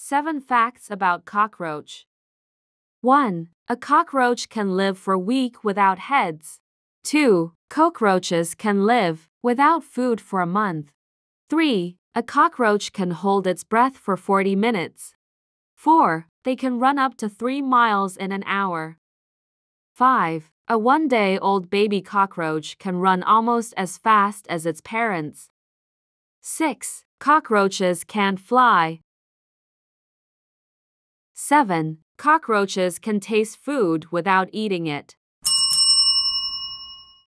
7 facts about cockroach. 1. A cockroach can live for a week without heads. 2. Cockroaches can live without food for a month. 3. A cockroach can hold its breath for 40 minutes. 4. They can run up to 3 miles in an hour. 5. A one-day-old baby cockroach can run almost as fast as its parents. 6. Cockroaches can't fly. 7. Cockroaches can taste food without eating it.